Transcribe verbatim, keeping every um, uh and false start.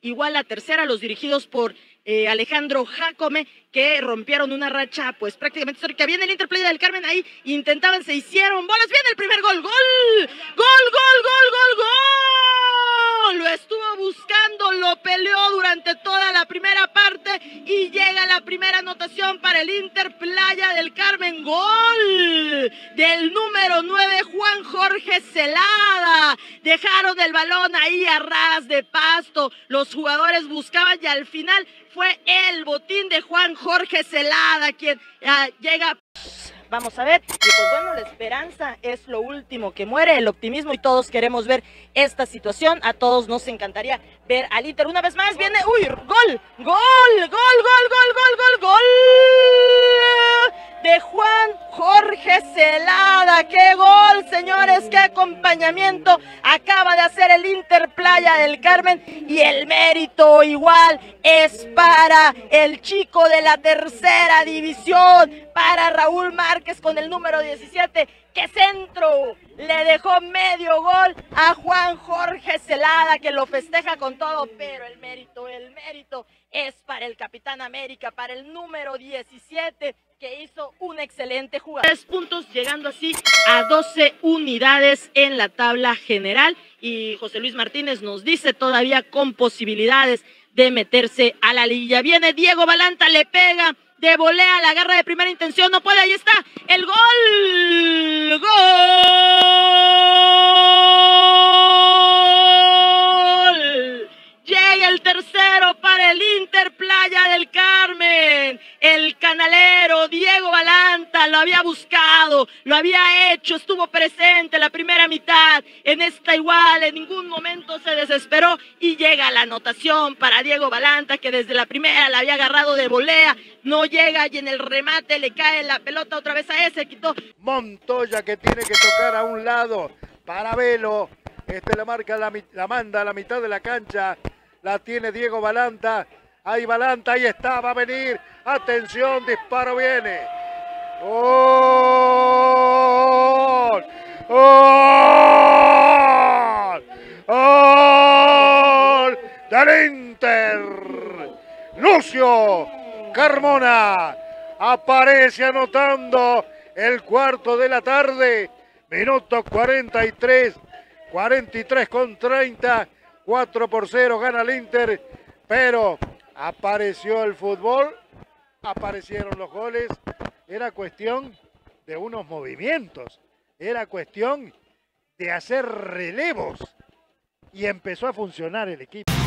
igual la tercera, los dirigidos por eh, Alejandro Jácome, que rompieron una racha pues prácticamente histórica. Viene el Inter Playa del Carmen, ahí intentaban, se hicieron bolas, viene el primer gol, gol, gol, gol, gol, gol, gol, lo estuvo buscando, lo peleó durante toda la primera parte y llega la primera anotación para el Inter Playa del Carmen, gol del número nueve, Juan Jorge Celada. Dejaron el balón ahí a ras de pasto, los jugadores buscaban y al final fue el botín de Juan Jorge Celada quien uh, llega. Vamos a ver, y pues bueno, la esperanza es lo último que muere, el optimismo, y todos queremos ver esta situación, a todos nos encantaría ver al Inter una vez más, viene, uy, gol, gol, gol, gol, gol, gol, gol, gol de Juan Jorge Celada, qué gol, señores, qué acompañamiento acaba de hacer el Inter Playa del Carmen, y el mérito igual es para el chico de la tercera división, para Raúl Márquez con el número diecisiete, que centro, le dejó medio gol a Juan Jorge Celada, que lo festeja con todo, pero el mérito, el mérito es para el Capitán América, para el número diecisiete, que hizo una excelente jugada. Tres puntos, llegando así a doce unidades en la tabla general, y José Luis Martínez nos dice todavía con posibilidades de meterse a la liguilla. Viene Diego Balanta, le pega de volea, la agarra de primera intención, no puede, ahí está, el gol, gol, llega el tercero para el Inter Playa del Carmen, el canalero Diego Balanta lo había buscado, lo había hecho, estuvo presente la primera mitad, en esta igual, en ningún momento se desesperó, y llega la anotación para Diego Balanta, que desde la primera la había agarrado de volea, no llega, y en el remate le cae la pelota otra vez a ese, quitó. Montoya, que tiene que tocar a un lado para Velo, este le marca la, la manda a la mitad de la cancha, la tiene Diego Balanta, ahí Balanta, ahí está, va a venir, atención, disparo viene, ¡gol! ¡Gol! ¡Gol! ¡Del Inter! Lucio Carmona aparece anotando el cuarto de la tarde, minuto cuarenta y tres, cuarenta y tres con treinta, cuatro por cero gana el Inter, pero apareció el fútbol, aparecieron los goles, era cuestión de unos movimientos, era cuestión de hacer relevos y empezó a funcionar el equipo.